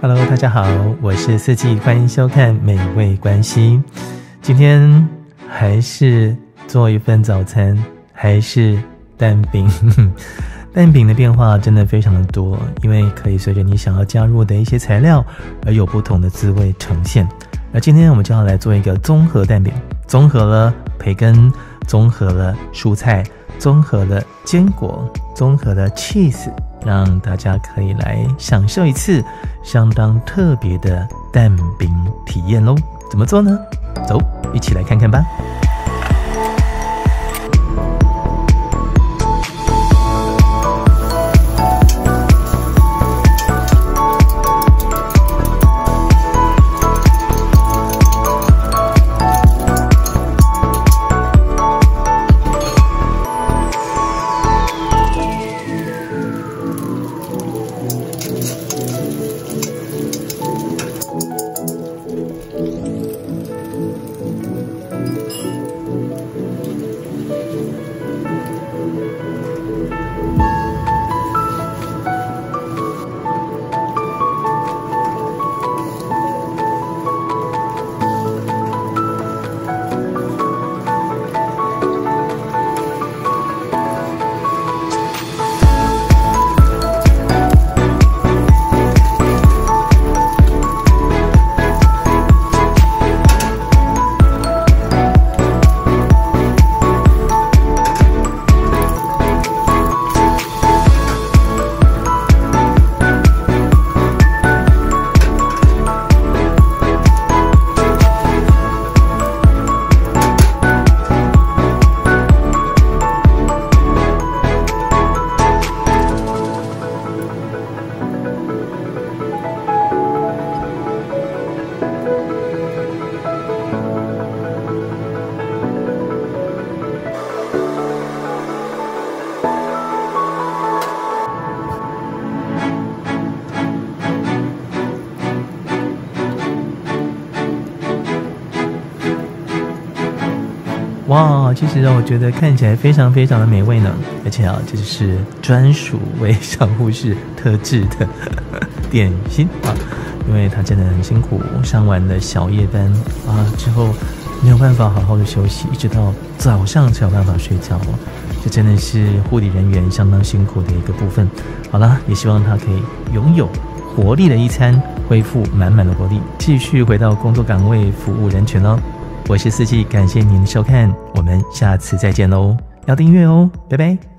Hello， 大家好，我是四季，欢迎收看美味关系。今天还是做一份早餐，还是蛋饼。蛋饼的变化真的非常的多，因为可以随着你想要加入的一些材料而有不同的滋味呈现。而今天我们就要来做一个综合蛋饼，综合了培根，综合了蔬菜，综合了坚果，综合了 cheese， 让大家可以来享受一次相当特别的蛋饼体验咯。怎么做呢？走，一起来看看吧。哇，其实我觉得看起来非常非常的美味呢，而且这就是专属为小护士特制的点心啊，因为他真的很辛苦，上完了小夜班之后没有办法好好的休息，一直到早上才有办法睡觉这真的是护理人员相当辛苦的一个部分。好了，也希望他可以拥有活力的一餐，恢复满满的活力，继续回到工作岗位服务人群哦。我是四季，感谢您的收看，我们下次再见喽！要订阅哦，拜拜。